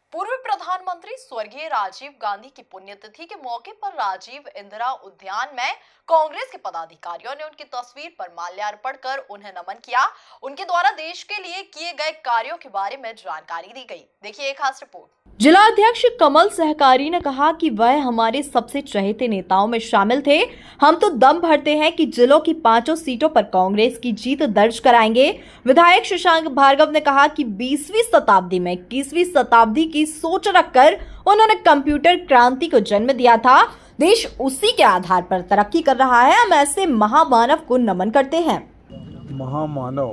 पूर्व प्रधानमंत्री स्वर्गीय राजीव गांधी की पुण्यतिथि के मौके पर राजीव इंदिरा उद्यान में कांग्रेस के पदाधिकारियों ने उनकी तस्वीर पर माल्यार्पण कर उन्हें नमन किया। उनके द्वारा देश के लिए किए गए कार्यों के बारे में जानकारी दी गई। देखिए एक खास रिपोर्ट। जिला अध्यक्ष कमल सहकारी ने कहा कि वह हमारे सबसे चहेते नेताओं में शामिल थे। हम तो दम भरते हैं कि जिलों की 5 सीटों पर कांग्रेस की जीत दर्ज कराएंगे। विधायक शशांक भार्गव ने कहा कि 20वीं शताब्दी में 21वीं शताब्दी की सोच रखकर उन्होंने कंप्यूटर क्रांति को जन्म दिया था। देश उसी के आधार पर तरक्की कर रहा है। हम ऐसे महामानव को नमन करते हैं। महामानव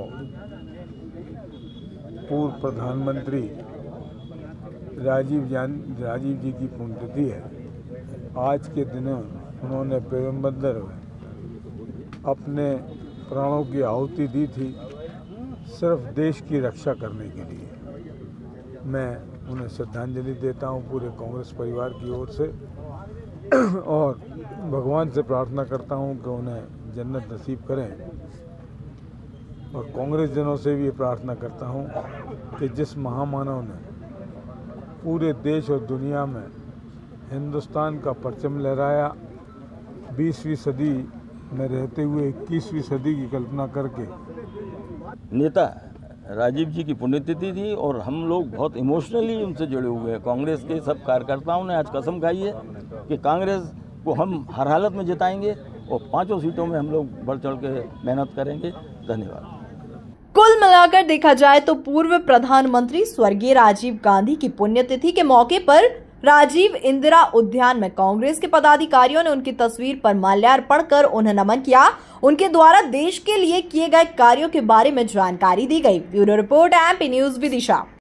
पूर्व प्रधानमंत्री राजीव जी की पुण्यतिथि है। आज के दिन उन्होंने पैगंबर अपने प्राणों की आहुति दी थी सिर्फ देश की रक्षा करने के लिए। मैं उन्हें श्रद्धांजलि देता हूं पूरे कांग्रेस परिवार की ओर से और भगवान से प्रार्थना करता हूं कि उन्हें जन्नत नसीब करें। और कांग्रेस जनों से भी प्रार्थना करता हूं कि जिस महामानव ने पूरे देश और दुनिया में हिंदुस्तान का परचम लहराया, 20वीं सदी में रहते हुए 21वीं सदी की कल्पना करके। नेता राजीव जी की पुण्यतिथि थी और हम लोग बहुत इमोशनली उनसे जुड़े हुए हैं। कांग्रेस के सब कार्यकर्ताओं ने आज कसम खाई है कि कांग्रेस को हम हर हालत में जिताएंगे और 5 सीटों में हम लोग बढ़ चढ़ के मेहनत करेंगे। धन्यवाद। कुल मिलाकर देखा जाए तो पूर्व प्रधानमंत्री स्वर्गीय राजीव गांधी की पुण्यतिथि के मौके पर राजीव इंदिरा उद्यान में कांग्रेस के पदाधिकारियों ने उनकी तस्वीर पर माल्यार्पण कर उन्हें नमन किया। उनके द्वारा देश के लिए किए गए कार्यों के बारे में जानकारी दी गई। Bureau report, MP news, Vidisha.